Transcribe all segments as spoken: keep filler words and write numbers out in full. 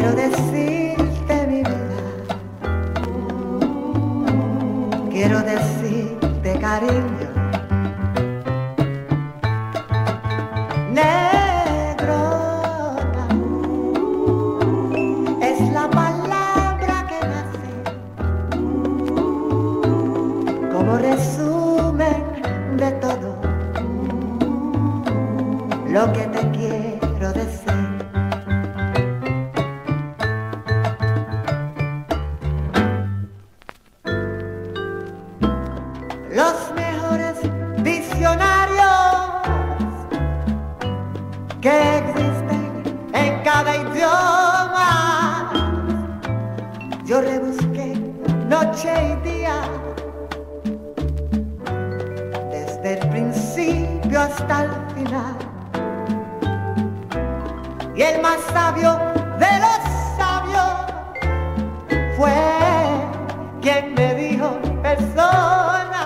Quiero decirte mi vida, quiero decirte cariño, negrona, es la palabra que nace como resumen de todo lo que te quiero decir. Los mejores diccionarios que existen en cada idioma, yo rebusqué noche y día, desde el principio hasta el final, y el más sabio de los sabios fue quien me dijo persona,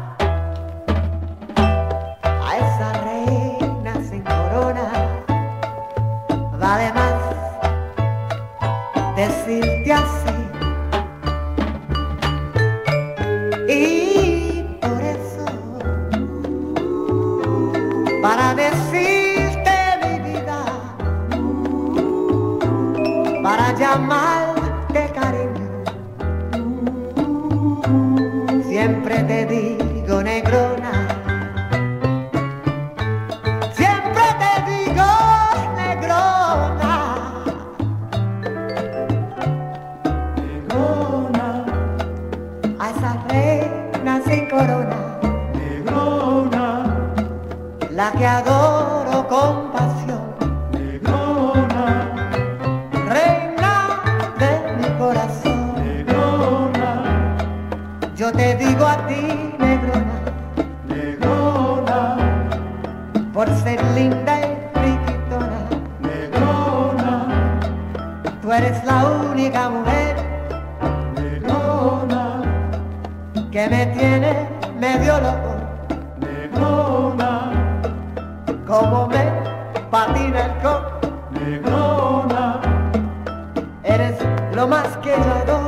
a esa reina sin corona vale más decirte así. Y por eso, para decirte mi vida, para llamarte cariño, siempre te digo negrona, siempre te digo negrona, negrona, a esa reina sin corona, negrona, la que adoro con pasión, negrona, reina de mi corazón. negrona, Yo te digo a ti, negrona, negrona, por ser linda y friquitona, negrona, tú eres la única mujer negrona, que me tiene medio loco, negrona, como me patina el coco. negrona, Eres lo más que yo adoro.